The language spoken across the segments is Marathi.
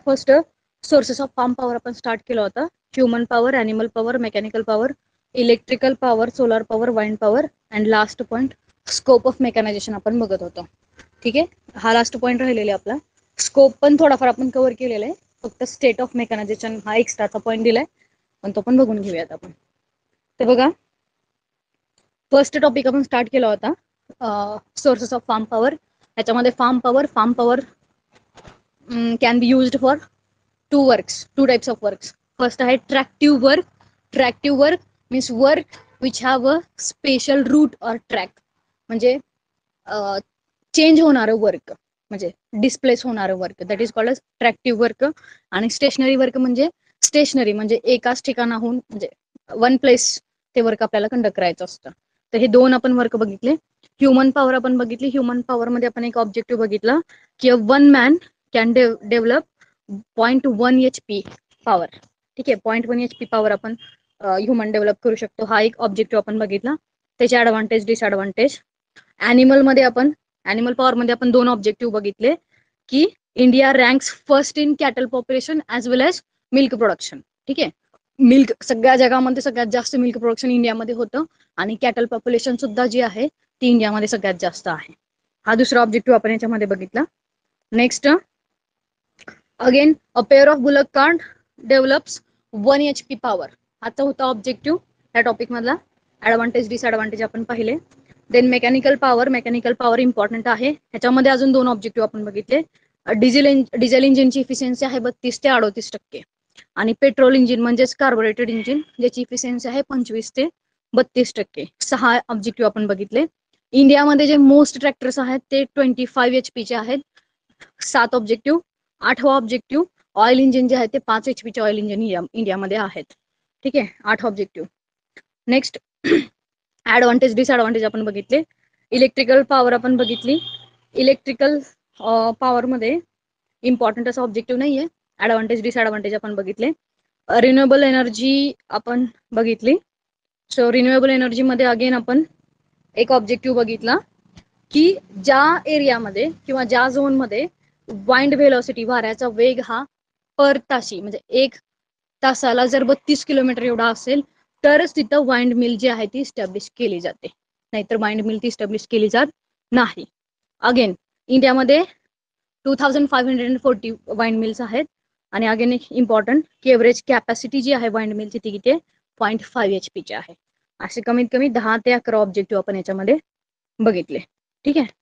First sources of farm power आपण स्टार्ट केला होता. Human power, animal power, mechanical power, electrical power, solar power, wind power and last point scope of mechanization आपण बघत होतो. ठीक आहे, हा लास्ट पॉईंट राहिलेला आपला. स्कोप पण थोडाफार आपण कव्हर केलेला आहे, फक्त स्टेट ऑफ मेकॅनायझेशन हा एक्स्ट्राचा पॉईंट दिलाय, पण तो पण बघून घेऊयात आपण. तर बघा, फर्स्ट टॉपिक आपण स्टार्ट केला होता सोर्सेस ऑफ फार्म पॉवर. याच्यामध्ये farm power can be used for two types of works. First आहे tractive work. Tractive work means work which have a special route or track, म्हणजे चेंज होणारं वर्क, म्हणजे डिस्प्लेस होणारं work, that is called a tractive work. आणि स्टेशनरी वर्क म्हणजे स्टेशनरी म्हणजे एकाच ठिकाणाहून, म्हणजे वन प्लेस ते वर्क आपल्याला कंडक्ट करायचं असतं. तर हे दोन आपण वर्क बघितले. ह्युमन पॉवर आपण बघितली. ह्युमन पॉवर मध्ये आपण एक ऑब्जेक्टिव्ह बघितला की one man can develop 0.1 HP power. ठीक आहे, 0.1 HP पॉवर आपण ह्युमन डेव्हलप करू शकतो. हा एक ऑब्जेक्टिव्ह आपण बघितला. त्याचे ऍडव्हान्टेज, डिसएडव्हान्टेज. ॲनिमल पॉवरमध्ये आपण दोन ऑब्जेक्टिव्ह बघितले की India ranks first in cattle population as well as milk production. ठीक आहे, मिल्क सगळ्या जगामध्ये सगळ्यात जास्त मिल्क प्रोडक्शन इंडियामध्ये होतं आणि कॅटल पॉप्युलेशन सुद्धा जी आहे ती इंडियामध्ये सगळ्यात जास्त आहे. हा दुसरा ऑब्जेक्टिव्ह आपण याच्यामध्ये बघितला. Next, again a pair of bullock cart develops 1 HP power. हाचा होता ऑब्जेक्टिव्ह या टॉपिक मधला. ऍडव्हान्टेज, डिसएडव्हान्टेज आपण पाहिले. देन मेकॅनिकल पॉवर इम्पॉर्टंट आहे. ह्याच्यामध्ये अजून दोन ऑब्जेक्टिव्ह आपण बघितले. डिझेल इंजिनची इफिशियन्सी आहे 32 ते 38%, आणि पेट्रोल इंजिन म्हणजेच कार्बोरेटेड इंजिन ज्याची इफिशियन्सी आहे 25 ते 32%. 6 ऑब्जेक्टिव्ह आपण बघितले. इंडियामध्ये जे मोस्ट ट्रॅक्टर्स आहेत ते 25 HP चे आहेत. 7 ऑब्जेक्टिव्ह. 8वा ऑब्जेक्टिव्ह, ऑइल इंजिन जे आहे ते 5 HP चे ऑइल इंजिन इंडियामध्ये आहेत. ठीक आहे, 8 ऑब्जेक्टिव्ह. नेक्स्ट, ऍडव्हान्टेज, डिसएडव्हान्टेज आपण बघितले. इलेक्ट्रिकल पॉवर आपण बघितली. इलेक्ट्रिकल पॉवरमध्ये इम्पॉर्टंट असं ऑब्जेक्टिव्ह नाहीये. ऍडव्हान्टेज, डिसएडव्हान्टेज आपण बघितले. रिन्युएबल एनर्जी आपण बघितली. सो रिन्युएबल एनर्जी मध्ये अगेन आपण एक ऑब्जेक्टिव्ह बघितला की ज्या एरियामध्ये किंवा ज्या झोनमध्ये वाइंड व्हेलॉसिटी, वाऱ्याचा वेग हा पर ताशी म्हणजे 1 तासाला जर 32 किलोमीटर एवढा असेल तरच तिथं वाइंड मिल जी आहे ती इस्टॅब्लिश केली जाते, नाहीतर वाइंड मिल ती इस्टॅब्लिश केली जात नाही. अगेन इंडियामध्ये 2540 वाइंड मिल्स आहेत. आणि अगेन एक इम्पॉर्टंट की एव्हरेज कॅपॅसिटी जी आहे वाइंड मिलची ती किती आहे, 0.5 HP ची आहे. असे कमीत कमी 10 ते 11 ऑब्जेक्टिव्ह आपण याच्यामध्ये बघितले. ठीक आहे,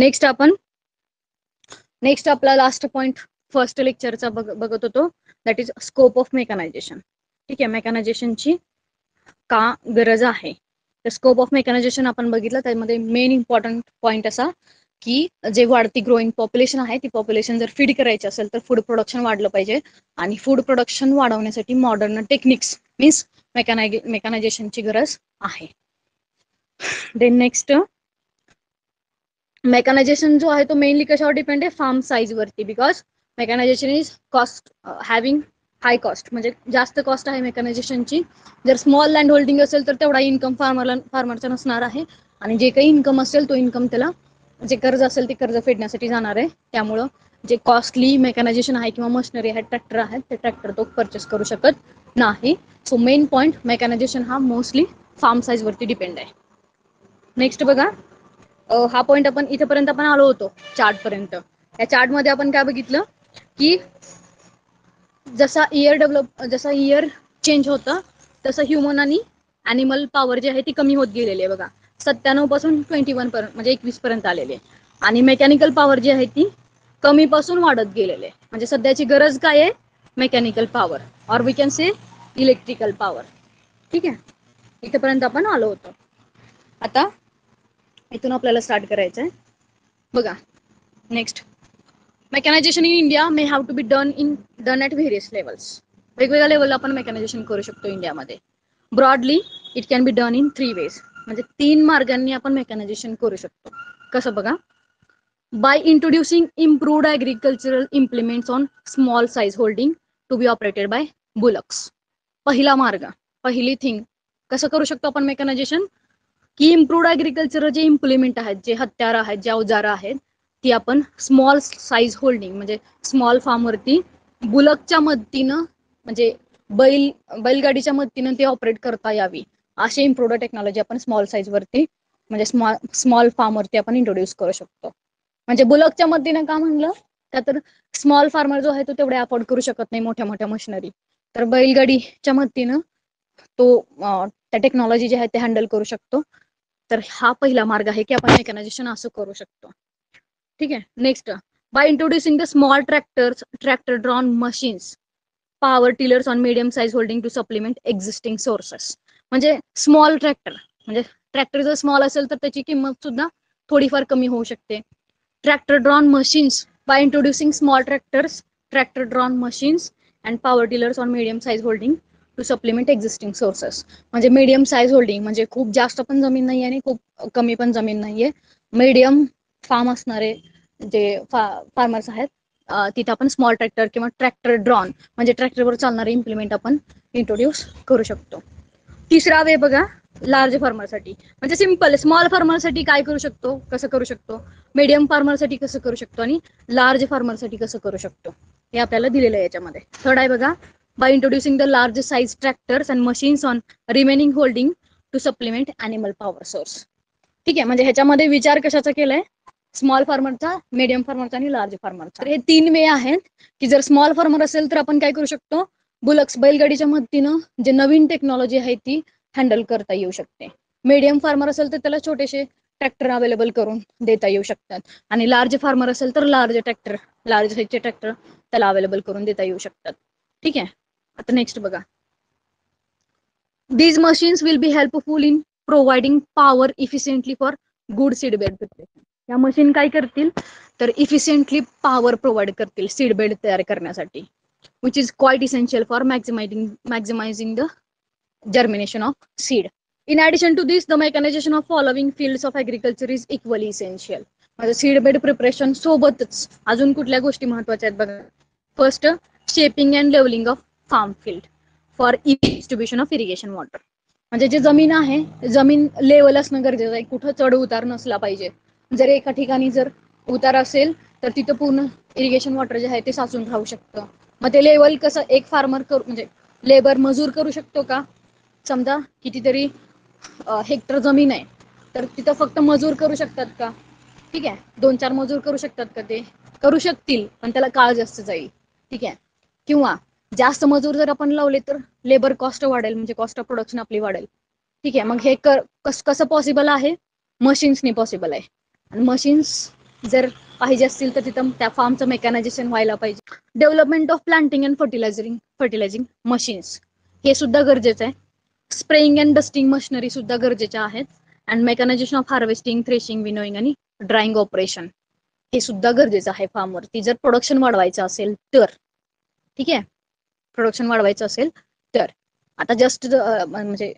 नेक्स्ट आपला लास्ट पॉइंट फर्स्ट लेक्चरचा बघत होतो, that is scope of mechanization. ठीक आहे, मेकॅनायझेशनची का गरज आहे. तर स्कोप ऑफ मेकॅनायझेशन आपण बघितलं. त्यामध्ये मेन इम्पॉर्टंट पॉईंट असा की जे वाढती ग्रोईंग पॉप्युलेशन आहे ती पॉप्युलेशन जर फीड करायची असेल तर फूड प्रोडक्शन वाढलं पाहिजे, आणि फूड प्रोडक्शन वाढवण्यासाठी मॉडर्न टेक्निक्स मीन्स मेकॅनायझेशनची गरज आहे. देन नेक्स्ट, मेकॅनायझेशन जो आहे तो मेनली कशावर डिपेंड आहे, फार्म साईज वरती. Because mechanization is cost having high cost, म्हणजे जास्त कॉस्ट आहे मेकॅनायझेशनची. जर स्मॉल लँड होल्डिंग असेल तर तेवढा इन्कम फार्मरचा नसणार आहे, आणि जे काही इन्कम असेल तो इन्कम त्याला, जे कर्ज असेल ते कर्ज फेडण्यासाठी जाणार आहे. त्यामुळं जे कॉस्टली मेकॅनायझेशन आहे किंवा मशिनरी आहेत, ट्रॅक्टर आहेत, ते ट्रॅक्टर तो परचेस करू शकत नाही. सो मेन पॉईंट, मेकॅनायझेशन हा मोस्टली फार्म साईज वरती डिपेंड आहे. नेक्स्ट बघा, हा पॉईंट आपण इथेपर्यंत आपण आलो होतो चार्ट पर्यंत. या चार्ट मध्ये आपण काय बघितलं की जसा इयर चेंज होतं तसं ह्युमन आणि ॲनिमल पॉवर जी आहे ती कमी होत गेलेली आहे. बघा, 97 पासून 21 पर्यंत म्हणजे 21 पर्यंत आलेली आहे. आणि मेकॅनिकल पॉवर जी आहे ती कमी पासून वाढत गेलेली आहे. म्हणजे सध्याची गरज काय आहे, mechanical power, or we can say electrical power. ठीक आहे, इथेपर्यंत आपण आलो होतो. आता इथून आपल्याला स्टार्ट करायचं आहे. बघा, next, mechanization in India may have to be done at various levels. वेगवेगळ्या लेवलला आपण मेकॅनायझेशन करू शकतो इंडियामध्ये. Broadly it can be done in 3 ways, म्हणजे 3 मार्गांनी आपण मेकॅनायझेशन करू शकतो. कसं बघा, by introducing improved agricultural implements on small size holding to be operated by bullocks. पहिला मार्ग, पहिली थिंग कसं करू शकतो आपण मेकॅनायझेशन, की इम्प्रूव्ड ॲग्रिकल्चर जे इम्प्लिमेंट आहेत, जे हत्यार आहेत, जे अवजारं आहेत, ती आपण स्मॉल साईज होल्डिंग म्हणजे स्मॉल फार्मवरती बुलकच्या मदतीनं म्हणजे बैलगाडीच्या मदतीनं ते ऑपरेट करता यावी असे इम्प्रूव्ड टेक्नॉलॉजी आपण स्मॉल साईज वरती म्हणजे स्मॉल फार्म वरती आपण इंट्रोड्यूस करू शकतो. म्हणजे बुलकच्या मदतीनं का म्हणलं का तर स्मॉल फार्मर जो आहे तो तेवढे अफोर्ड करू शकत नाही मोठ्या मोठ्या मशिनरी. तर बैलगाडीच्या मदतीनं तो त्या टेक्नॉलॉजी जे आहे ते हँडल करू शकतो. तर हा पहिला मार्ग आहे की आपण मेकॅनायझेशन असं करू शकतो. ठीक आहे. Next, by introducing the small tractor drawn machines, power tillers on medium size holding to supplement existing sources. म्हणजे स्मॉल ट्रॅक्टर म्हणजे ट्रॅक्टर जर स्मॉल असेल तर त्याची किंमत सुद्धा थोडीफार कमी होऊ शकते. Tractor drawn machines, by introducing small tractor drawn machines and power tillers on medium size holding to supplement existing sources. म्हणजे मीडियम साइज होल्डिंग म्हणजे खूप जास्त पण जमीन नाही आणि खूप कमी पण जमीन नाहीये. मीडियम फार्म असणारे जे फार्मर्स आहेत तिथे आपण स्मॉल ट्रॅक्टर किंवा ट्रॅक्टर ड्रॉन म्हणजे ट्रॅक्टरवर चालणारे इम्प्लिमेंट आपण इंट्रोड्यूस करू शकतो. तिसरा वे बघा लार्ज फार्मरसाठी म्हणजे सिंपल स्मॉल फार्मरसाठी काय करू शकतो, कसं करू शकतो, मीडियम फार्मरसाठी कसं करू शकतो आणि लार्ज फार्मरसाठी कसं करू शकतो हे आपल्याला दिलेलं आहे याच्यामध्ये. थर्ड आहे बघा, by introducing the large size tractors and machines on remaining holding to supplement animal power source. ठीक आहे. म्हणजे ह्याच्यामध्ये विचार कशाचा केलाय, स्मॉल फार्मरचा, मीडियम फार्मरचा आणि लार्ज फार्मरचा. तर हे 3 वे आहेत की जर स्मॉल फार्मर असेल तर आपण काय करू शकतो, बुलक्स बैलगाडीच्या मदतीनं जे नवीन टेक्नॉलॉजी आहे ती हँडल करता येऊ शकते. मीडियम फार्मर असेल तर त्याला छोटेसे ट्रॅक्टर अवेलेबल करून देता येऊ शकतात आणि लार्ज फार्मर असेल तर लार्ज साईजचे ट्रॅक्टर त्याला अवेलेबल करून देता येऊ शकतात. ठीक आहे. आता नेक्स्ट बघा, these machines will be helpful in providing power efficiently for good seedbed preparation. या मशीन काय करतील तर इफिशियंटली पॉवर प्रोव्हाइड करतील सीडबेड तयार करण्यासाठी, which is quite essential for maximizing the germination of seed. In addition to this, the mechanization of following fields of agriculture is equally essential. म्हणजे सीडबेड प्रिपरेशन सोबतच अजून कुठल्या गोष्टी महत्वाच्या आहेत बघा. First, shaping and levelling of farm field for distribution of irrigation water. म्हणजे जे जमीन आहे जमीन लेवल असणं गरजेचं आहे, कुठं चढ उतार नसला पाहिजे. जर एका ठिकाणी जर उतार असेल तर तिथं पूर्ण इरिगेशन वॉटर जे आहे ते साचून राहू शकतं. मग ते लेवल कसं एक फार्मर म्हणजे लेबर मजूर करू शकतो का, समजा कितीतरी हेक्टर जमीन आहे तर तिथं फक्त मजूर करू शकतात का, ठीक आहे 2-4 मजूर करू शकतात का, ते करू शकतील पण त्याला काळ जास्त जाईल. ठीक आहे. किंवा जास्त मजूर जर आपण लावले तर लेबर कॉस्ट वाढेल म्हणजे कॉस्ट ऑफ प्रोडक्शन आपली वाढेल. ठीक आहे. मग हे कसं पॉसिबल आहे, मशीन्सनी पॉसिबल आहे. आणि मशीन्स जर पाहिजे असतील तर तिथं त्या फार्मचं मेकॅनायझेशन व्हायला पाहिजे. Development of planting and fertilizing machines हे सुद्धा गरजेचं आहे. स्प्रेइंग अँड डस्टिंग मशिनरी सुद्धा गरजेच्या आहेत. And mechanization of harvesting, threshing, winnowing आणि ड्राईंग ऑपरेशन हे सुद्धा गरजेचं आहे फार्मवरती जर प्रोडक्शन वाढवायचं असेल तर. ठीक आहे. प्रोडक्शन वाढवायचं असेल तर. आता जस्ट म्हणजे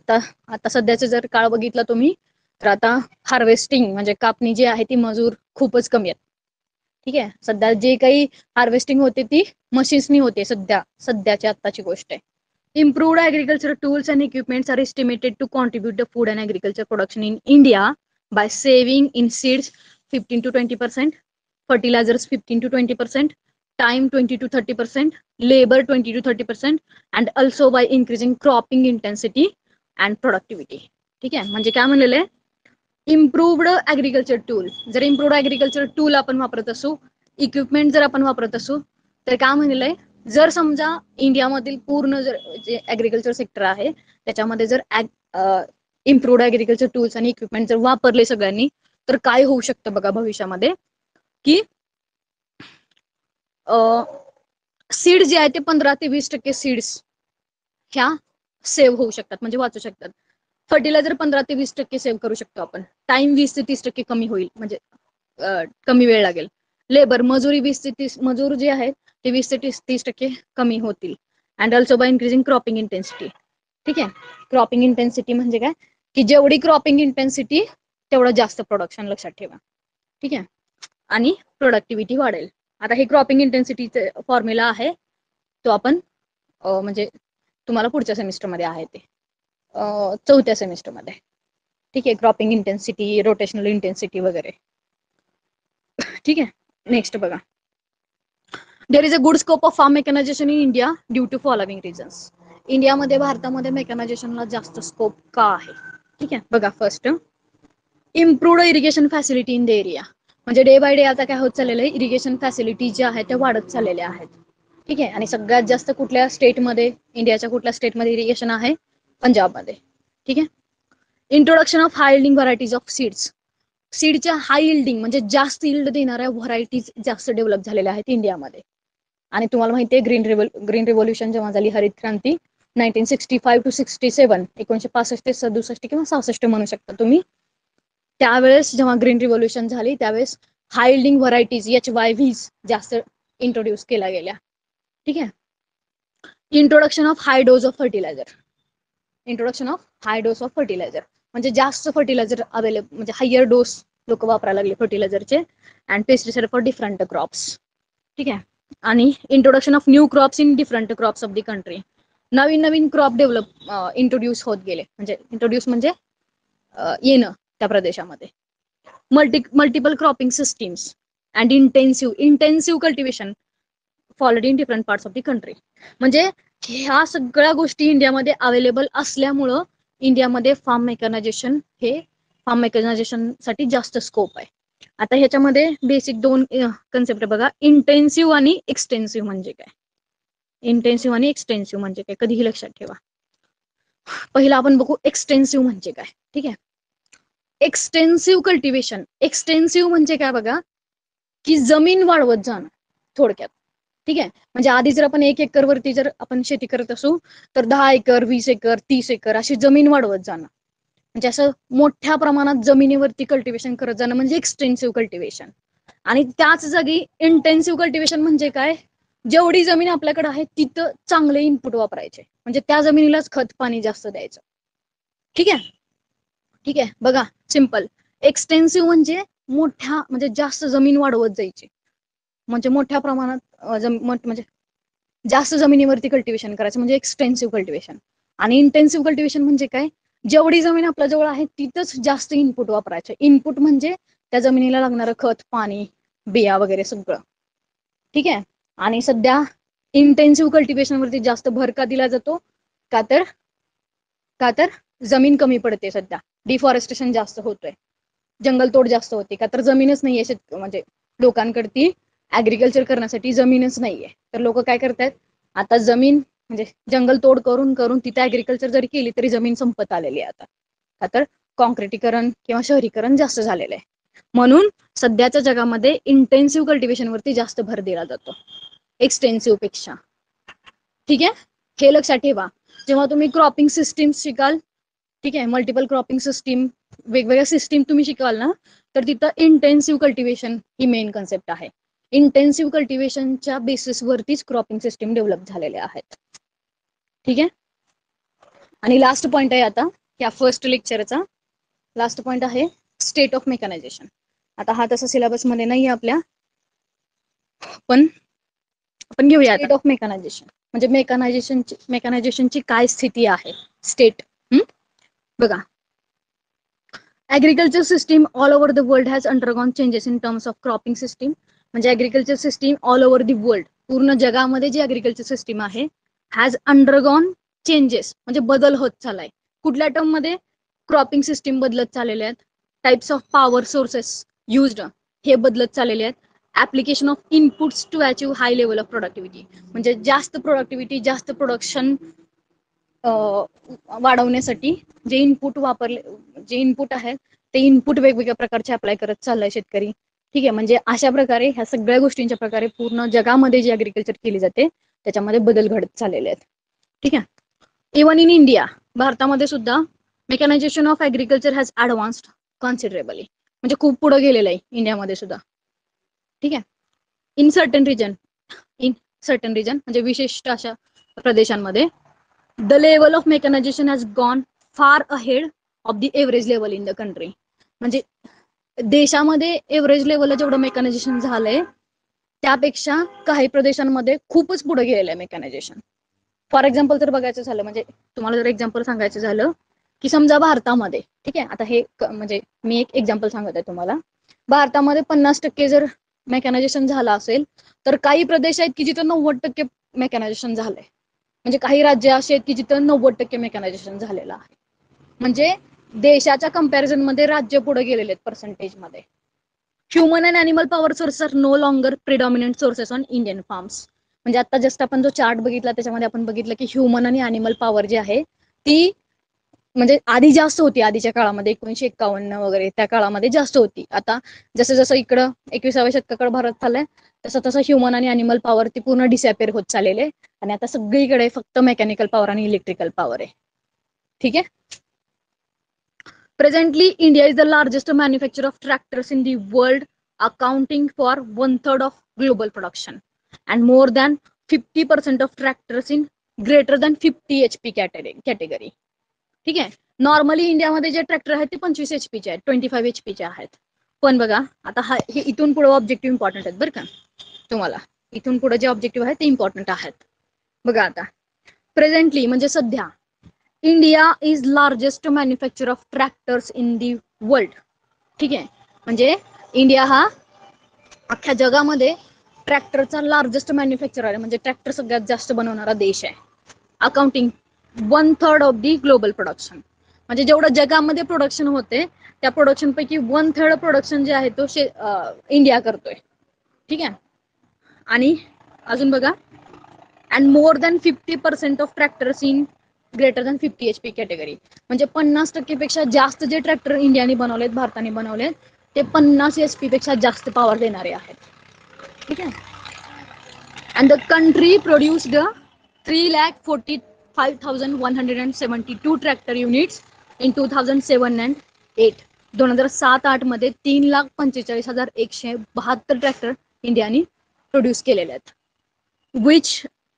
आता सध्याचं जर काळ बघितला तुम्ही तर आता हार्वेस्टिंग म्हणजे कापणी जी आहे ती मजूर खूपच कमी आहेत. ठीक आहे. सध्या जे काही हार्वेस्टिंग होते ती मशीन्सनी होते सध्याची आत्ताची गोष्ट आहे. Improved agricultural tools and equipments are estimated to contribute to food and agriculture production in India by saving in seeds 15 to 20%, fertilizers 15 to 20%, time 20 to 30%, labor 20 to 30%, and also by increasing cropping intensity and productivity. ठीक आहे. म्हणजे काय म्हणलेलं आहे, इम्प्रूव्ड ऍग्रिकल्चर टूल. जर इम्प्रूव्ड ऍग्रिकल्चर टूल आपण वापरत असू, इक्विपमेंट जर आपण वापरत असू तर काय म्हणलेलं आहे, जर समजा इंडियामधील पूर्ण जर जे ऍग्रिकल्चर सेक्टर आहे त्याच्यामध्ये जर इम्प्रूव्ड ऍग्रिकल्चर टूल्स आणि इक्विपमेंट जर वापरले सगळ्यांनी तर काय होऊ शकतं बघा भविष्यामध्ये, की सीड जे आहे ते 15 ते 20% सीड्स ह्या सेव्ह होऊ शकतात म्हणजे वाचू शकतात. फर्टिलायझर 15 ते 20% सेव्ह करू शकतो आपण. टाइम 20 ते 30% कमी होईल म्हणजे कमी वेळ लागेल. लेबर मजुरी 20 ते 30 मजूर जे आहेत ते 20 ते 30% कमी होतील. And also by increasing cropping intensity. ठीक आहे. क्रॉपिंग इंटेन्सिटी म्हणजे काय, की जेवढी क्रॉपिंग इंटेन्सिटी तेवढं जास्त प्रोडक्शन, लक्षात ठेवा. ठीक आहे. आणि प्रोडक्टिव्हिटी वाढेल. आता हे क्रॉपिंग इंटेन्सिटीचे फॉर्म्युला आहे तो आपण म्हणजे तुम्हाला पुढच्या सेमिस्टरमध्ये आहे ते 4थ्या सेमिस्टरमध्ये. ठीक आहे. क्रॉपिंग इंटेन्सिटी, रोटेशनल इंटेन्सिटी वगैरे. ठीक आहे. नेक्स्ट बघा, there is a good scope of farm mechanization in India due to following reasons. इंडियामध्ये भारतामध्ये मेकॅनायझेशनला जास्त स्कोप का आहे? ठीक आहे, बघा first improved irrigation facility in the area. म्हणजे डे बाय डे आता काय होत चाललेलं आहे, इरिगेशन फॅसिलिटी ज्या आहेत त्या वाढत चाललेल्या आहेत. ठीक आहे, आणि सगळ्यात जास्त कुठल्या स्टेटमध्ये, इंडियाच्या कुठल्या स्टेटमध्ये इरिगेशन आहे? पंजाबमध्ये. ठीक आहे. Introduction of high yielding varieties of seeds. सीडच्या हाय यील्डिंग म्हणजे जास्त यील्ड देणाऱ्या व्हरायटीज जास्त डेव्हलप झालेल्या आहेत इंडियामध्ये. आणि तुम्हाला माहिती आहे ग्रीन रिव्होल्युशन जेव्हा झाली, हरित क्रांती 1965 to 67, 1965 ते 67 किंवा 66 म्हणू शकता तुम्ही, त्यावेळेस जेव्हा ग्रीन रिव्होल्युशन झाली त्यावेळेस हाय यील्डिंग व्हरायटीज HYVs जास्त इंट्रोड्यूस केल्या गेल्या. ठीक आहे. Introduction of high dose of fertilizer. Introduction of high dose of fertilizer म्हणजे जास्त फर्टिलायझर अवेलेबल, म्हणजे हायर डोस लोक वापरायला लागले फर्टिलायझरचे, and pesticide for different crops. ठीक आहे. आणि introduction of new crops in different crops of the country. नवीन नवीन क्रॉप डेव्हलप इंट्रोड्यूस होत गेले, म्हणजे इंट्रोड्यूस म्हणजे येणं त्या प्रदेशामध्ये. Multiple cropping systems and intensive cultivation followed in different parts of the country. म्हणजे ह्या सगळ्या गोष्टी इंडियामध्ये अवेलेबल असल्यामुळं इंडियामध्ये फार्म मेकॅनायझेशन साठी जास्त स्कोप आहे. आता ह्याच्यामध्ये बेसिक दोन कन्सेप्ट बघा, इंटेन्सिव्ह आणि एक्सटेन्सिव्ह म्हणजे काय. इंटेन्सिव्ह आणि एक्सटेन्सिव्ह म्हणजे काय, कधीही लक्षात ठेवा. पहिला आपण बघू एक्सटेन्सिव्ह म्हणजे काय. ठीक आहे. एक्सटेन्सिव्ह कल्टिवेशन, एक्सटेन्सिव्ह म्हणजे काय बघा, की जमीन वाढवत जाणं थोडक्यात. ठीक आहे. म्हणजे आधी जर आपण 1 एकर वरती जर आपण शेती करत असू तर 10 एकर, 20 एकर, 30 एकर अशी जमीन वाढवत जाणं, म्हणजे असं मोठ्या प्रमाणात जमिनीवरती कल्टिवेशन करत जाणं म्हणजे एक्सटेन्सिव्ह कल्टिवेशन. आणि त्याच जागी इंटेन्सिव्ह कल्टिवेशन म्हणजे काय, जेवढी जमीन आपल्याकडे आहे तिथं चांगले इनपुट वापरायचे, म्हणजे त्या जमिनीलाच खत पाणी जास्त द्यायचं. ठीक आहे. ठीक आहे, बघा सिंपल. एक्सटेन्सिव्ह म्हणजे मोठ्या, म्हणजे जास्त जमीन वाढवत जायची, म्हणजे मोठ्या प्रमाणात म्हणजे जास्त जमिनीवरती कल्टिवेशन करायचं म्हणजे एक्सटेन्सिव्ह कल्टिवेशन. आणि इंटेन्सिव्ह कल्टिवेशन म्हणजे काय, जेवढी जमीन आपल्या जवळ आहे तिथंच जास्त इनपुट वापरायचं. इनपुट म्हणजे त्या जमिनीला लागणारं खत, पाणी, बिया वगैरे सगळं. ठीक आहे. आणि सध्या इंटेन्सिव्ह कल्टिवेशन वरती जास्त भर का दिला जातो, का तर जमीन कमी पडते. सध्या डिफॉरेस्टेशन जास्त होतोय, जंगलतोड जास्त होते, का तर जमीनच नाहीये म्हणजे लोकांकडती ऍग्रिकल्चर करण्यासाठी जमीनच नाहीये. तर लोक काय करतात, आता जमीन म्हणजे जंगल तोड करून करून तिथे ऍग्रिकल्चर जरी केली तरी जमीन संपत आलेली आहे आता, का तर कॉन्क्रिटीकरण किंवा शहरीकरण जास्त झालेलं आहे. म्हणून सध्याच्या जगामध्ये इंटेन्सिव्ह कल्टिवेशन वरती जास्त भर दिला जातो एक्सटेन्सिव्ह पेक्षा. ठीक आहे, हे लक्षात ठेवा जेव्हा तुम्ही क्रॉपिंग सिस्टीम शिकाल. ठीक आहे, मल्टिपल क्रॉपिंग सिस्टीम, वेगवेगळ्या सिस्टीम तुम्ही शिकाल ना, तर तिथं इंटेन्सिव्ह कल्टिवेशन ही मेन कन्सेप्ट आहे. इंटेन्सिव्ह कल्टिवेशनच्या बेसिसवरतीच क्रॉपिंग सिस्टीम डेव्हलप झालेल्या आहेत. ठीक आहे. आणि लास्ट पॉइंट आहे आता या फर्स्ट लेक्चरचा, लास्ट पॉइंट आहे स्टेट ऑफ मेकॅनायझेशन. आता हा तसा सिलेबस मध्ये नाही आपल्या, पण आपण घेऊया स्टेट ऑफ मेकॅनायझेशन. म्हणजे मेकॅनायझेशनची काय स्थिती आहे, स्टेट. बघा, agriculture system all over the world has undergone changes in terms of cropping system. म्हणजे agriculture system all over the world, पूर्ण जगामध्ये जी ऍग्रिकल्चर सिस्टीम आहे हॅज अंडरगॉन चेंजेस, म्हणजे बदल होत चाललाय. कुठल्या टर्म मध्ये, क्रॉपिंग सिस्टीम बदलत चाललेले आहेत, types of power sources used हे बदलत चाललेले आहेत, application of inputs to achieve high level of productivity, म्हणजे जास्त प्रोडक्टिव्हिटी, जास्त प्रोडक्शन वाढवण्यासाठी जे इनपुट आहेत ते इनपुट वेगवेगळ्या प्रकारचे अप्लाय करत चाललाय शेतकरी. ठीक आहे, म्हणजे अशा प्रकारे ह्या सगळ्या गोष्टींच्या प्रकारे पूर्ण जगामध्ये जी अग्रिकल्चर केली जाते त्याच्यामध्ये बदल घडत चाललेले आहेत. ठीक आहे. इव्हन इन इंडिया, भारतामध्ये सुद्धा mechanization of agriculture has advanced considerably, म्हणजे खूप पुढे गेलेलं आहे इंडियामध्ये सुद्धा. ठीक आहे. इन सर्टन रिजन म्हणजे विशिष्ट अशा प्रदेशांमध्ये the level of mechanization has gone far ahead of the average level in the country. म्हणजे देशामध्ये एव्हरेज लेवलला जेवढं मेकॅनायझेशन झालंय त्यापेक्षा काही प्रदेशांमध्ये खूपच पुढे गेलेलं आहे मेकॅनायझेशन. फॉर एक्झाम्पल जर बघायचं झालं, म्हणजे तुम्हाला जर एक्झाम्पल सांगायचं झालं की समजा भारतामध्ये, ठीक आहे, आता हे म्हणजे मी एक एक्झाम्पल सांगत आहे तुम्हाला, भारतामध्ये 50% जर मेकॅनायझेशन झालं असेल, तर काही प्रदेश आहेत की जिथं 90% मेकॅनायझेशन झालंय. म्हणजे काही राज्य असे आहेत की जिथं 90% मेकॅनायझेशन झालेलं आहे. म्हणजे देशाच्या कंपॅरिझन मध्ये राज्य पुढे गेलेले आहेत पर्सेंटेज मध्ये. Human and animal power sources are no longer predominant sources on Indian farms. म्हणजे आता जस्ट आपण जो चार्ट बघितला त्याच्यामध्ये आपण बघितलं की ह्युमन आणि अॅनिमल पॉवर जी आहे ती म्हणजे आधी जास्त होती, आधीच्या काळामध्ये 1951 वगैरे त्या काळामध्ये जास्त होती. आता जसं जसं इकडं 21व्या शतकाकडे भारत चाललाय तसं तसं ह्युमन आणि अॅनिमल पॉवर ती पूर्ण डिसअपिअर होत चाललेले आणि आता सगळीकडे फक्त मेकॅनिकल पॉवर आणि इलेक्ट्रिकल पॉवर आहे. ठीक आहे. Presently, India is the largest manufacturer of tractors in the world, accounting for 1/3 of global production, and more than 50% of tractors in greater than 50 HP category. ठीक आहे. नॉर्मली इंडियामध्ये जे ट्रॅक्टर आहेत ते 25 HP चे आहेत, 25 HP चे आहेत. पण बघा आता हे इथून पुढे ऑब्जेक्टिव्ह इम्पॉर्टंट आहेत बरं का तुम्हाला. इथून पुढे जे ऑब्जेक्टिव्ह आहेत ते इम्पॉर्टंट आहेत. बघा आता प्रेझेंटली म्हणजे सध्या India is largest manufacture of tractors in the world. ठीक आहे. म्हणजे इंडिया हा अख्ख्या जगामध्ये ट्रॅक्टरचा लार्जेस्ट मॅन्युफॅक्चर आहे, म्हणजे ट्रॅक्टर सगळ्यात जास्त बनवणारा देश आहे. Accounting 1/3 of the global production. म्हणजे जेवढं जगामध्ये प्रोडक्शन होते त्या प्रोडक्शन पैकी 1/3 प्रोडक्शन जे आहे तो इंडिया करतोय. ठीक आहे. आणि अजून बघा and more than 50% of tractors in greater than 50 HP category. म्हणजे 50% पेक्षा जास्त जे ट्रॅक्टर इंडियाने बनवलेत, भारताने बनवलेत ते 50 HP पेक्षा जास्त पॉवर देणारे आहेत. ठीक आहे. And the country produced 3,45,172 tractor units in 2007 and 8. 2007-8 मध्ये 3,45,172 ट्रॅक्टर इंडियाने प्रोड्यूस केलेले आहेत. Which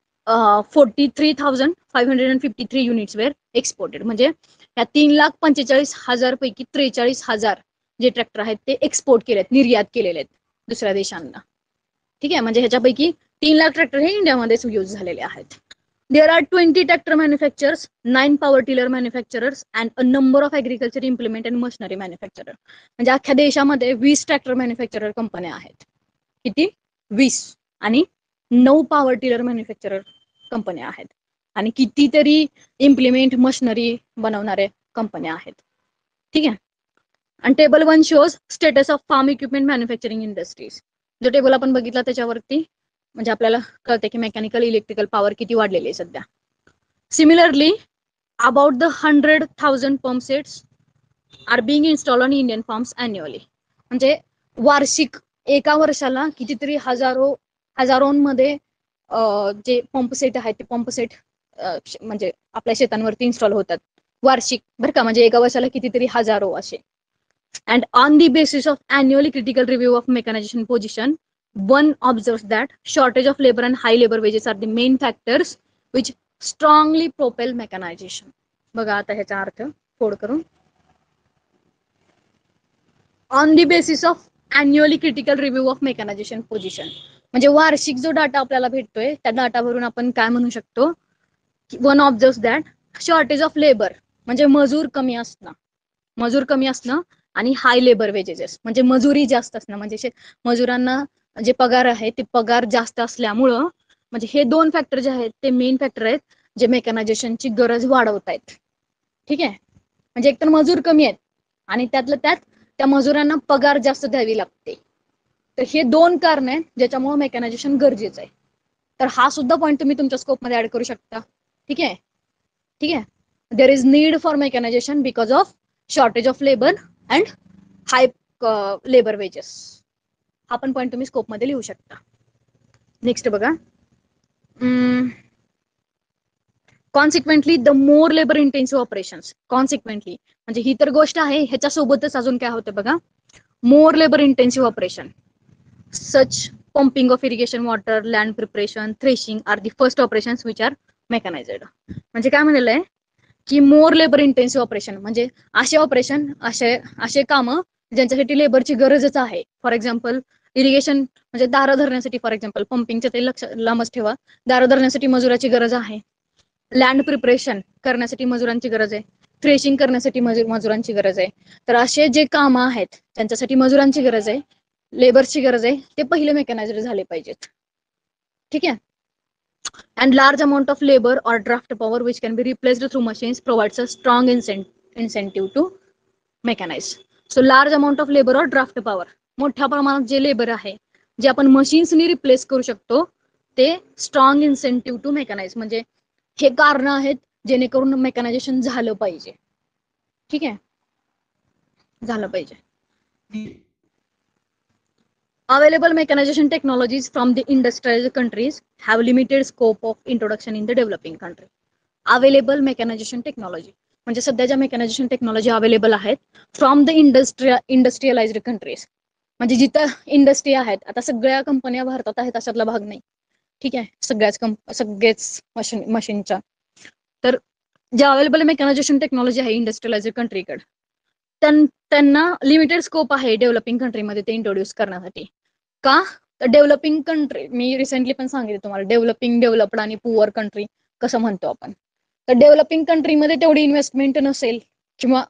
43,553 units were exported. म्हणजे या 3,45,000 पैकी 43,000 जे ट्रॅक्टर आहेत ते एक्सपोर्ट केलेत, निर्यात केलेले आहेत दुसऱ्या देशांना. ठीक आहे. म्हणजे ह्याच्यापैकी 3 लाख ट्रॅक्टर हे इंडियामध्येच यूज झालेले आहेत. There are 20 tractor manufacturers, 9 power tiller manufacturers and a number of agriculture implement and machinery manufacturer. म्हणजे अख्ख्या देशामध्ये 20 ट्रॅक्टर मॅन्युफॅक्चरर कंपन्या आहेत. किती? 20. आणि 9 पॉवर टिलर मॅन्युफॅक्चरर कंपन्या आहेत आणि कितीतरी इम्प्लिमेंट मशिनरी बनवणारे कंपन्या आहेत. ठीक आहे. आणि table 1 shows status of farm equipment manufacturing industries. जो टेबल आपण बघितला त्याच्यावरती म्हणजे आपल्याला कळते की मेकॅनिकल इलेक्ट्रिकल पॉवर किती वाढलेली आहे सध्या. Similarly about the 100,000 pump sets are being install on Indian farms annually. म्हणजे वार्षिक एका वर्षाला कितीतरी हजारोंमध्ये जे पंप सेट आहेत ते पंप सेट म्हणजे आपल्या शेतांवरती इन्स्टॉल होतात वार्षिक बरं का. म्हणजे एका वर्षाला कितीतरी हजारो असे. And on the basis of annually critical review of mechanization position one observes that shortage of labor and high labor wages are the main factors which strongly propel mechanization. बघा आता ह्याचा अर्थ फोड करून. On the basis of annually critical review of mechanization position. म्हणजे वार्षिक जो डाटा आपल्याला भेटतोय त्या डाटावरून आपण काय म्हणू शकतो की one observes that shortage of labour म्हणजे मजूर कमी असणं आणि हाय लेबर वेजेस म्हणजे मजुरी जास्त असणं. म्हणजे मजुरांना जे पगार आहे ते पगार जास्त असल्यामुळं म्हणजे हे 2 फॅक्टर जे आहेत ते मेन फॅक्टर आहेत जे मेकॅनायझेशनची गरज वाढवत आहेत. ठीक आहे. म्हणजे एकतर मजूर कमी आहेत आणि त्यातलं त्यात त्या मजुरांना पगार जास्त द्यावी लागते. तर हे 2 कारण आहेत ज्याच्यामुळे मेकॅनायझेशन गरजेचं आहे. तर हा सुद्धा पॉईंट तुम्ही तुमच्या स्कोपमध्ये ऍड करू शकता. ठीक आहे. ठीक आहे. There is need for mechanization because of shortage of labour and high labour wages. हा पण पॉईंट तुम्ही स्कोपमध्ये लिहू शकता. नेक्स्ट बघा. Consequently the more labour intensive operations. Consequently म्हणजे ही तर गोष्ट आहे, ह्याच्यासोबतच अजून काय होतं बघा. More labour intensive operation such pumping of irrigation water, land preparation, threshing are the first operations which are mechanized. म्हणजे काय म्हणलेलं आहे की मोर लेबर इंटेन्सिव्ह ऑपरेशन म्हणजे असे ऑपरेशन असे कामं ज्यांच्यासाठी लेबरची गरजच आहे. फॉर एक्झाम्पल इरिगेशन म्हणजे दारं धरण्यासाठी, फॉर एक्झाम्पल पंपिंगच्या ते लांबच ठेवा, दारं धरण्यासाठी मजुराची गरज आहे. लँड प्रिपरेशन करण्यासाठी मजुरांची गरज आहे. थ्रेशिंग करण्यासाठी मजुरांची गरज आहे. तर असे जे कामं आहेत त्यांच्यासाठी मजुरांची गरज आहे. लेबर्सची गरज आहे ते पहिले मेकॅनायझर झाले पाहिजेत. ठीक आहे. And large amount of labor or draft power which can be replaced through machines provides a strong incentive to mechanize. So large amount of labor or draft power, मोठ्या प्रमाणात जे लेबर आहे जे आपण मशीन्सनी रिप्लेस करू शकतो ते स्ट्रॉंग इन्सेंटिव्ह टू मेकॅनाइज, म्हणजे हे कारण आहेत जेणेकरून मेकॅनायझेशन झालं पाहिजे. ठीक आहे, झालं पाहिजे. Available mechanization technologies from the industrialized countries have limited scope of introduction in the developing country. Available mechanization technology म्हणजे सध्या ज्या मेकॅनायझेशन टेक्नॉलॉजी अवेलेबल आहेत फ्रॉम द इंडस्ट्रियलाइज्ड कंट्रीज, म्हणजे जिथं इंडस्ट्री आहेत, आता सगळ्या कंपन्या भारतात आहेत अशातला भाग नाही. ठीक आहे, सगळेच मशीनच्या, तर ज्या अवेलेबल मेकॅनायझेशन टेक्नॉलॉजी आहे इंडस्ट्रियलाइज्ड कंट्रीकडे त्यांना लिमिटेड स्कोप आहे डेव्हलपिंग कंट्रीमध्ये ते इंट्रोड्यूस करण्यासाठी. का? तर डेव्हलपिंग कंट्री, मी रिसेंटली पण सांगितलं तुम्हाला, डेव्हलप्ड आणि पुअर कंट्री कसं म्हणतो आपण. तर डेव्हलपिंग कंट्रीमध्ये तेवढी इन्व्हेस्टमेंट नसेल किंवा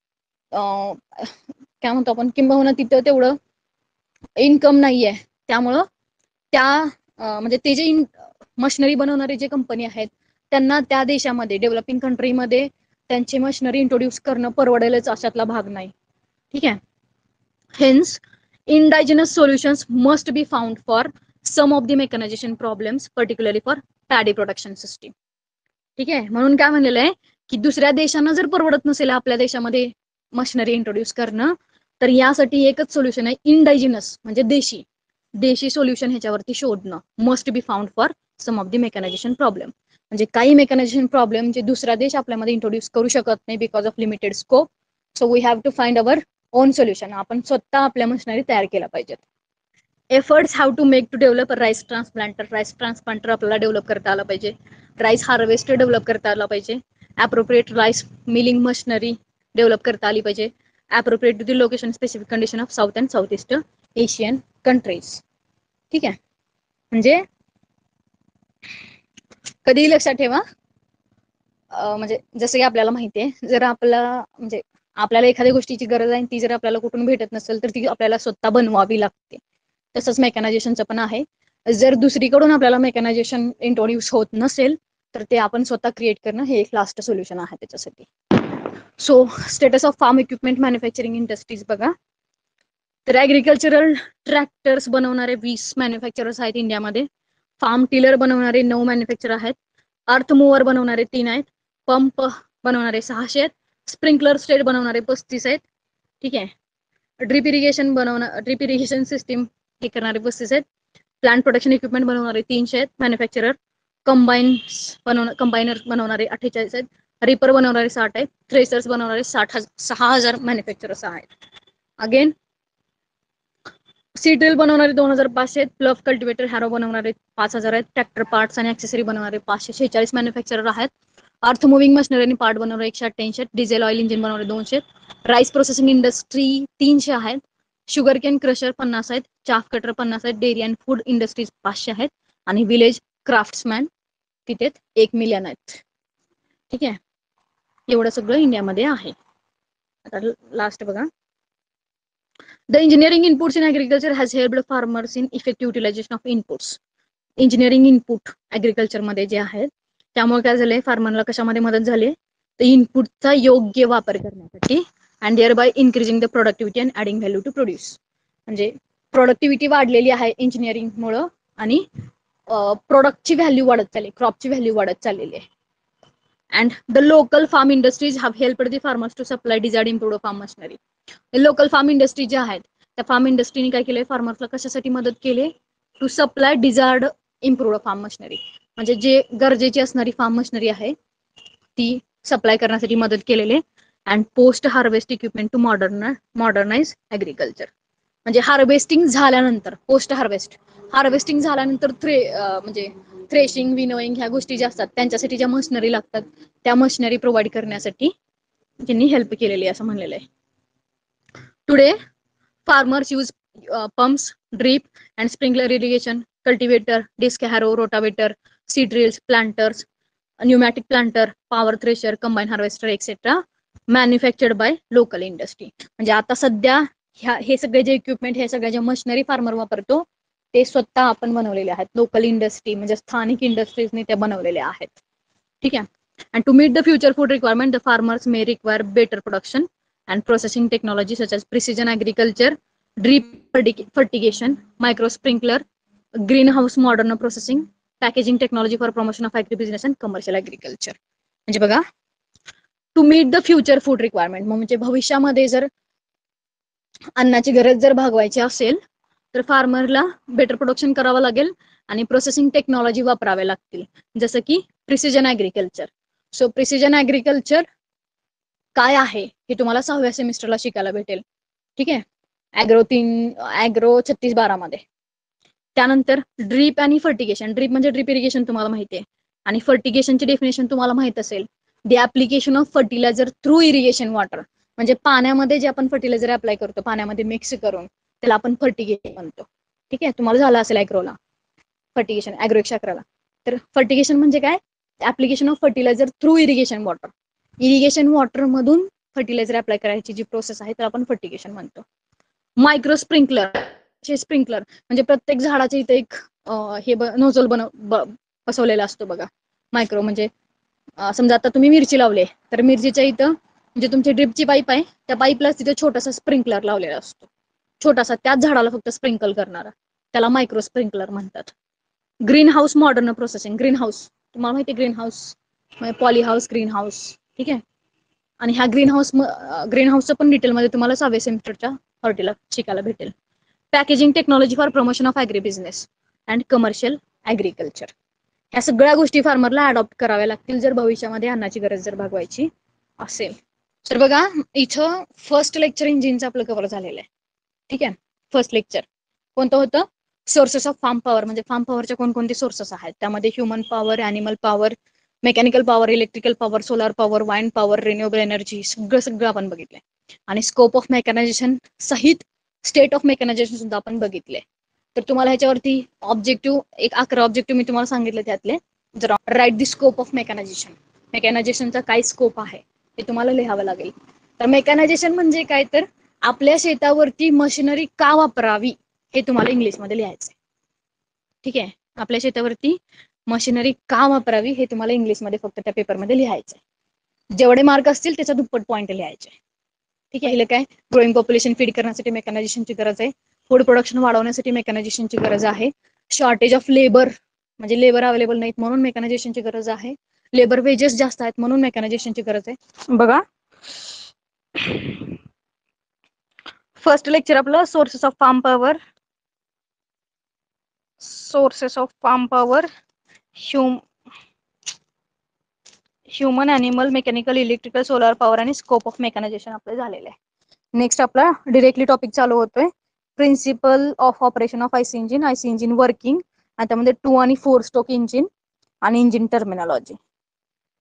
काय म्हणतो आपण, किंबहुना तिथं तेवढं इन्कम नाहीये, त्यामुळं म्हणजे ते जे मशिनरी बनवणारे जे कंपनी आहेत त्यांना त्या देशामध्ये डेव्हलपिंग कंट्रीमध्ये त्यांची मशिनरी इंट्रोड्यूस करणं परवडेलच अशातला भाग नाही. ठीक आहे. Hence indigenous solutions must be found for some of the mechanization problems, particularly for paddy production system. ठीक आहे, म्हणून काय म्हणलेलं आहे की दुसऱ्या देशांना जर परवडत नसेल आपल्या देशामध्ये मशिनरी इंट्रोड्यूस करणं, तर यासाठी एकच सोल्युशन आहे, इंडायजिनस म्हणजे देशी सोल्युशन ह्याच्यावरती शोधणं. Must be found for some of the mechanisation problem, म्हणजे काही मेकॅनायझेशन प्रॉब्लेम जे दुसरा देश आपल्यामध्ये इंट्रोड्यूस करू शकत नाही because of limited scope. So we have to find our own solution. आपण स्वतः आपल्या मशिनरी तयार केल्या पाहिजेत. Efforts have to make to develop rice transplanter आपल्याला डेव्हलप करता आला पाहिजे. राईस हार्वेस्टर डेव्हलप करता आला पाहिजे. Appropriate rice milling machinery develop करता आली पाहिजे. Appropriate to the location specific condition of South and South East Asian countries. ठीक आहे, म्हणजे कधीही लक्षात ठेवा, म्हणजे जसं की आपल्याला माहिती आहे, जर आपल्याला एखाद्या गोष्टीची गरज आहे ती जर आपल्याला कुठून भेटत नसेल तर ती आपल्याला स्वतः बनवावी लागते. तसंच मेकॅनायझेशनचं पण आहे. जर दुसरीकडून आपल्याला मेकॅनायझेशन इंट्रोड्यूस होत नसेल तर ते आपण स्वतः क्रिएट करणं हे एक लास्ट सोल्युशन आहे त्याच्यासाठी. So status of farm equipment manufacturing industries बघा, तर ॲग्रिकल्चरल ट्रॅक्टर्स बनवणारे 20 मॅन्युफॅक्चरर्स आहेत इंडियामध्ये. फार्म टिलर बनवणारे 9 मॅन्युफॅक्चर आहेत. अर्थ मूव्हर बनवणारे 3 आहेत. पंप बनवणारे 600 आहेत. स्प्रिंकलर स्टेट बनवणारे 35 आहेत. ठीक आहे. ड्रिप इरिगेशन सिस्टीम हे करणारे 35 आहेत. प्लांट प्रोडक्शन इक्विपमेंट बनवणारे 300 आहेत मॅन्युफॅक्चरर. कंबायनर बनवणारे 48 आहेत. रिपर बनवणारे 60 आहेत. थ्रेसर्स बनवणारे 6,000 मॅन्युफॅक्चरर्स आहेत. अगेन सीड ड्रिल बनवणारे 2,500 आहेत. प्लफ कल्टिवेटर हॅरो बनवणारे 5,000 आहेत. ट्रॅक्टर पार्ट्स आणि ॲक्सेसरी बनवणारे 546 मॅन्युफॅक्चरर आहेत. अर्थ मुव्हिंग मशिनरी आणि पार्ट बनवणारे 188 आहेत. डिझेल ऑइल इंजिन बनवणारे 200 आहेत. राईस प्रोसेसिंग इंडस्ट्री 300 आहेत. शुगर केन क्रशर 50 आहेत. चाफ कटर 50 आहेत. डेअरी अँड फूड इंडस्ट्रीज 500 आहेत. आणि विलेज क्राफ्ट्समॅन तिथे 1 मिलियन आहेत. ठीक आहे, एवढं सगळं इंडियामध्ये आहे. आता लास्ट बघा, the engineering inputs in agriculture has helped farmers in effective utilisation of inputs. Engineering input ॲग्रिकल्चरमध्ये जे आहेत त्यामुळे काय झालंय, फार्मरला कशामध्ये मदत झाली, तर इनपुटचा योग्य वापर करण्यासाठी and thereby increasing the productivity and adding value to produce. म्हणजे प्रोडक्टिव्हिटी वाढलेली आहे इंजिनिअरिंगमुळं आणि प्रोडक्टची व्हॅल्यू वाढत चालली, क्रॉपची व्हॅल्यू वाढत चाललेली आहे. And the local farm industries have helped the farmers to supply desired improved farm machinery. Local farm industry ज्या आहेत त्या फार्म इंडस्ट्रीने काय केलंय, फार्मर्सला कशासाठी मदत केली, to supply desired improved farm machinery. म्हणजे जे गरजेची असणारी फार्म मशिनरी आहे ती सप्लाय करण्यासाठी मदत केलेली. And post harvest equipment to modernise agriculture. म्हणजे हार्वेस्टिंग झाल्यानंतर, पोस्ट हार्वेस्टिंग झाल्यानंतर म्हणजे थ्रेशिंग, विनोईंग ह्या गोष्टी ज्या असतात त्यांच्यासाठी ज्या मशिनरी लागतात त्या मशिनरी प्रोव्हाइड करण्यासाठी त्यांनी हेल्प केलेली असं म्हणलेलं आहे. Today farmers use pumps, drip and sprinkler irrigation, cultivator, disc harrow, rotavator, seed drills, planters, pneumatic planter, power thresher, combine harvester etcetera manufactured by local industry. म्हणजे आता सध्या हे सगळे जे इक्विपमेंट, हे सगळे जे मशिनरी फार्मर वापरतो ते स्वतः आपण बनवलेले आहेत. लोकल इंडस्ट्री म्हणजे स्थानिक इंडस्ट्रीजने ते बनवलेले आहेत. ठीक आहे. And to meet the future food requirement the farmers may require better production and processing technology such as precision agriculture, drip fertigation, micro sprinkler, green house modern processing, packaging technology for promotion of agri business and commercial agriculture. म्हणजे बघा, to meet the future food requirement म्हणजे भविष्यामध्ये जर अन्नाची गरज जर भागवायची असेल तर फार्मरला बेटर प्रोडक्शन करावं लागेल आणि प्रोसेसिंग टेक्नॉलॉजी वापरावे लागतील, जसं की precision agriculture. So precision agriculture काय आहे हे तुम्हाला 6व्या सेमिस्टरला शिकायला भेटेल. ठीक आहे, ॲग्रो 3612 मध्ये. त्यानंतर ड्रीप आणि फर्टिगेशन. ड्रीप म्हणजे ड्रीप इरिगेशन तुम्हाला माहिती आहे, आणि फर्टिगेशनची डेफिनेशन तुम्हाला माहित असेल, the application of fertiliser through irrigation water. म्हणजे पाण्यामध्ये जे आपण फर्टिलायझर अप्लाय करतो, पाण्यामध्ये मिक्स करून, त्याला आपण फर्टिगेशन म्हणतो. ठीक आहे, तुम्हाला झालं असेल ॲग्रोला फर्टिगेशन, ॲग्रो 111ला. तर फर्टिगेशन म्हणजे काय? Application of fertiliser through irrigation water. Irrigation water मधून फर्टिलायझर अप्लाय करायची जी प्रोसेस आहे त्याला आपण फर्टिगेशन म्हणतो. मायक्रो स्प्रिंकलर म्हणजे प्रत्येक झाडाच्या इथे एक नोझल बसवलेला असतो बघा. मायक्रो म्हणजे समजा आता तुम्ही मिरची लावले तर मिरचीच्या इथं म्हणजे तुमची ड्रिपची पाईप आहे, त्या पाईपला तिथे छोटासा स्प्रिंकलर लावलेला असतो, छोटासा, त्याच झाडाला फक्त स्प्रिंकल करणारा, त्याला मायक्रो स्प्रिंकलर म्हणतात. Green house modern processing. Green house तुम्हाला माहिती आहे, green house poly house, green house. ठीक आहे, आणि ह्या ग्रीन हाऊसचं पण डिटेलमध्ये तुम्हाला 6व्या सेमिस्टरच्या हॉर्टीला शिकायला भेटेल. Packaging technology for promotion of agri business and commercial agriculture. ह्या सगळ्या गोष्टी फार्मरला अडॉप्ट कराव्या लागतील जर भविष्यामध्ये अन्नाची गरज जर भागवायची असेल. तर बघा, इथं फर्स्ट लेक्चर इंजिनचं आपलं कव्हर झालेलं आहे. ठीक आहे, फर्स्ट लेक्चर कोणतं होतं? Sources of farm power. म्हणजे फार्म पॉवरचे कोणकोणते सोर्सेस आहेत, त्यामध्ये human power, animal power, mechanical power, electrical power, solar power, wind power, renewable energy, सगळं आपण बघितलंय. आणि स्कोप ऑफ मेकॅनायझेशन सहित स्टेट ऑफ मेकॅनायझेशन सुद्धा आपण बघितले. तर तुम्हाला ह्याच्यावरती ऑब्जेक्टिव्ह 11 ऑब्जेक्टिव्ह मी तुम्हाला सांगितले त्यातले. जर write the scope of mechanisation, मेकॅनायझेशनचा काय स्कोप आहे ते तुम्हाला लिहावं लागेल. तर मेकॅनायझेशन म्हणजे काय, तर आपल्या शेतावरती मशिनरी का वापरावी हे तुम्हाला इंग्लिशमध्ये लिहायचं आहे. ठीक आहे, आपल्या शेतावरती मशिनरी का वापरावी हे तुम्हाला इंग्लिशमध्ये फक्त त्या पेपरमध्ये लिहायचं आहे. जेवढे मार्क असतील त्याचा दुप्पट पॉईंट लिहायचे. ठीक आहे, काय ग्रोईंग पॉप्युलेशन फीड करण्यासाठी मेकॅनायझेशनची गरज आहे. फूड प्रोडक्शन वाढवण्यासाठी मेकॅनायझेशनची गरज आहे. शॉर्टेज ऑफ लेबर म्हणजे लेबर अवेलेबल नाहीत म्हणून मेकॅनायझेशनची गरज आहे. लेबर वेजेस जास्त आहेत म्हणून मेकॅनायझेशनची गरज आहे. बघा, फर्स्ट लेक्चर आपलं sources of farm power, human, animal, mechanical, electrical, solar power आणि स्कोप ऑफ मेकॅनायझेशन आपलं झालेलं आहे. नेक्स्ट आपला डिरेक्टली टॉपिक चालू होतोय, principle of operation of IC engine working, आणि त्यामध्ये 2 आणि 4 स्ट्रोक इंजिन आणि इंजिन टर्मिनॉलॉजी.